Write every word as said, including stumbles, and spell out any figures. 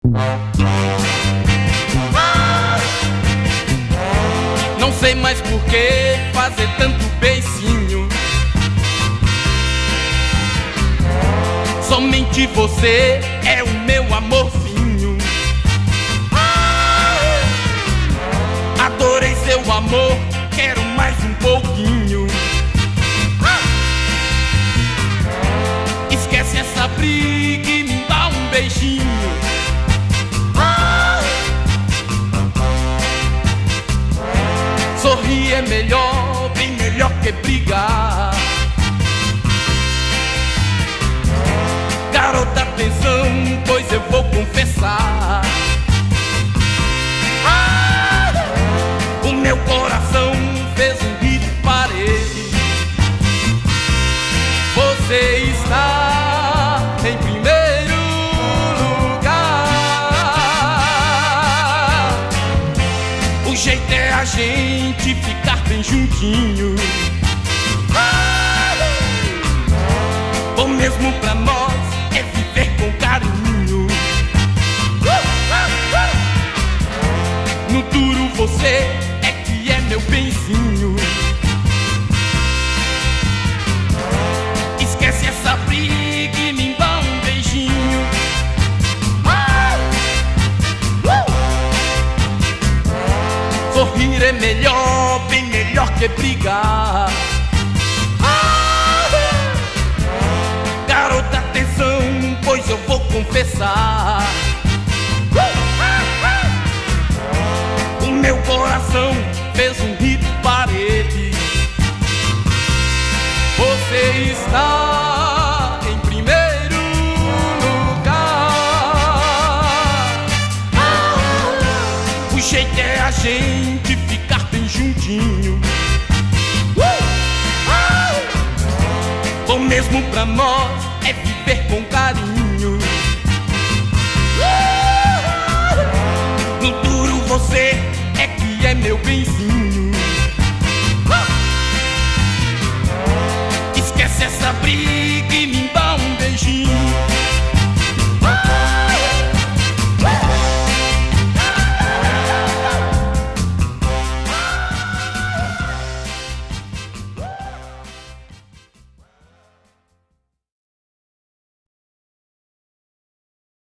Não sei mais por que fazer tanto beicinho. Somente você é o meu amorzinho. Adorei seu amor, quero mais um pouquinho. Esquece essa briga e me dá um beijinho. Sorrir é melhor, bem melhor que brigar. Garota, atenção, pois eu vou confessar. Ah, o meu coração fez um hit parede. Você está em primeiro lugar. O jeito é a gente ficar bem juntinho. Ah, bom mesmo pra nós é viver com carinho. No duro você é que é meu benzinho. Esquece essa briga e me dá um beijinho. Sorrir é melhor, bem melhor que brigar. Garota, atenção, pois eu vou confessar. O meu coração fez um hit parede. Você está em primeiro lugar. O jeito é a gente ficar bem juntinho. Bom mesmo pra nós é viver com carinho. No duro você é que é meu benzinho. Esquece essa briga